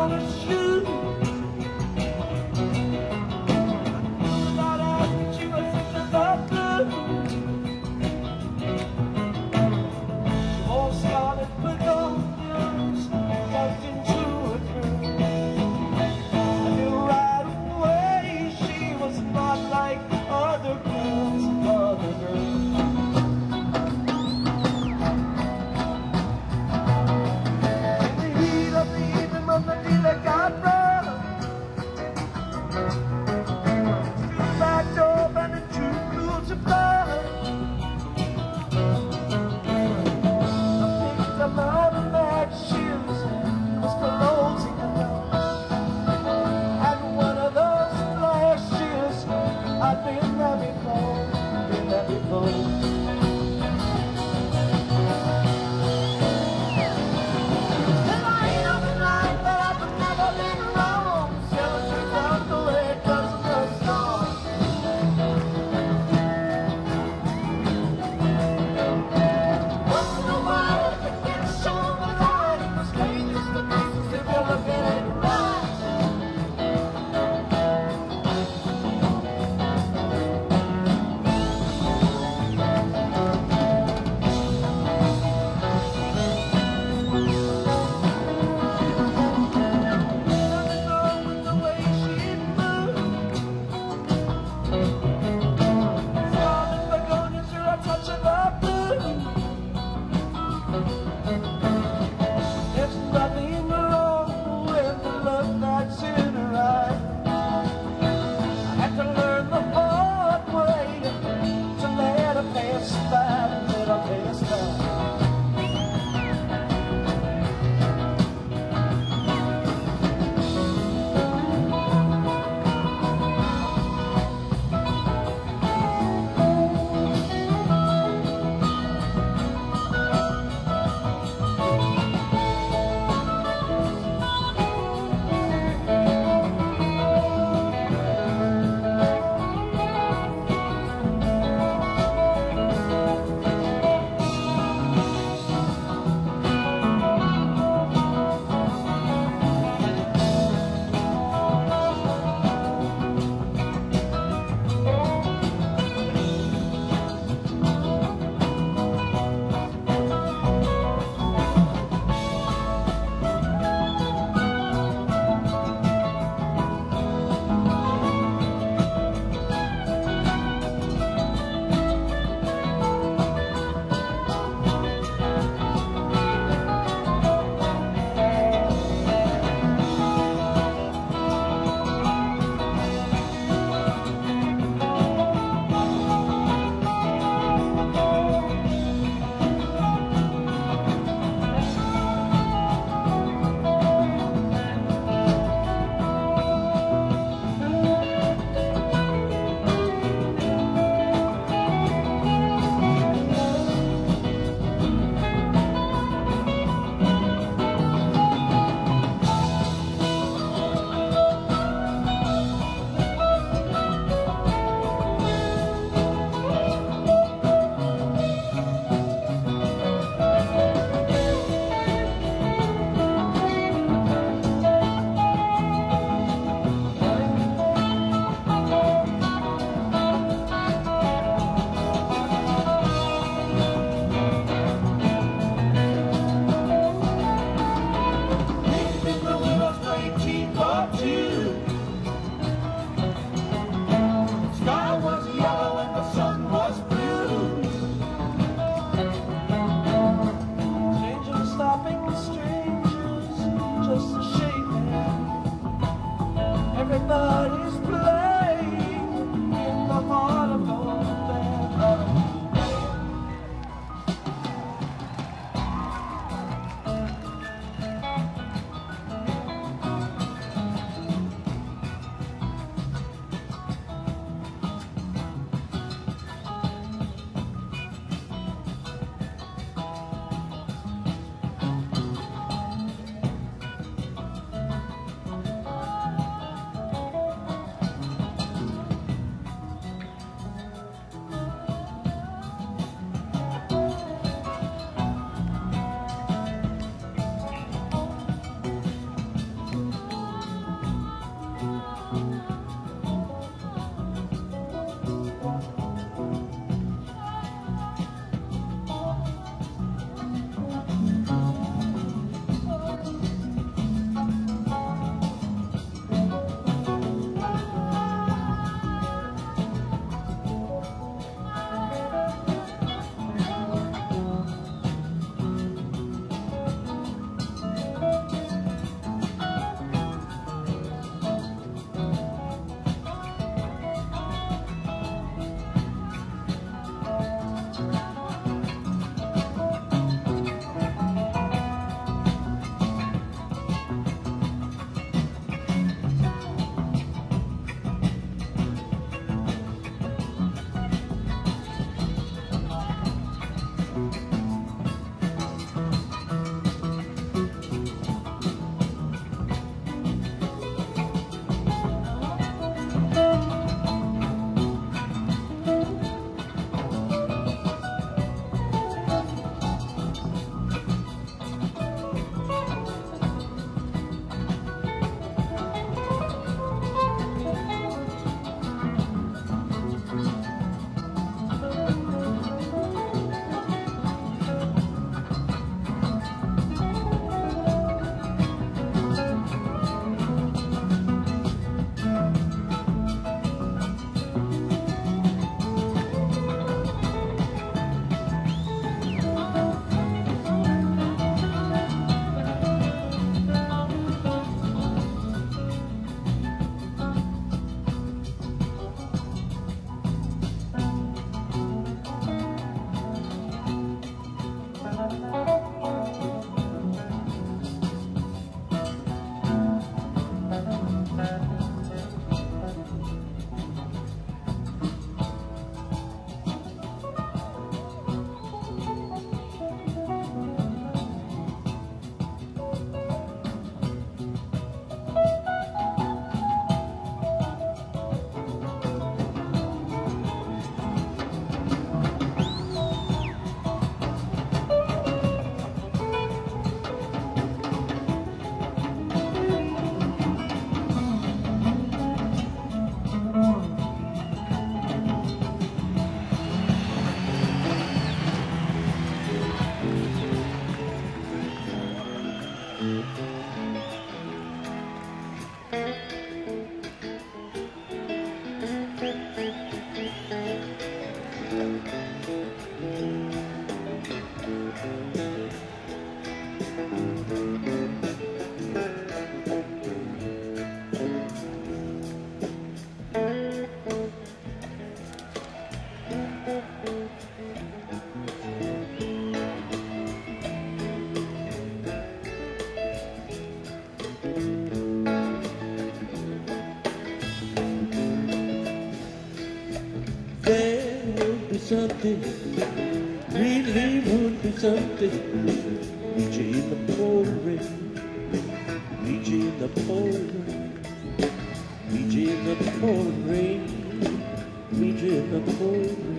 Scarlet Begonias walked into a room. I knew right away she was not like other girls, other girls. In the heat of the evening when the dealer got rough, through the back door and the 2 pools of blood, all the bad shoes was closing alone, and one of those flashes I've been there before, been there before. And I ain't on the night, but I've never been wrong, selling things out the way 'cause of the storm. Once in a while there's nothing wrong with the look that's in her eye. I had to learn the hard way to let her pass by, let her pass by. Everybody's playing in the heart of old band. something, really would be something. Meet you in the pouring rain, meet you in the pouring rain, meet you in the pouring rain, meet you in the pouring rain.